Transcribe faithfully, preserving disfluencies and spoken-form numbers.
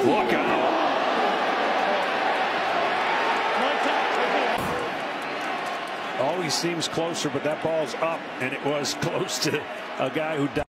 Look out. Always seems closer, but that ball's up, and it was close to a guy who died.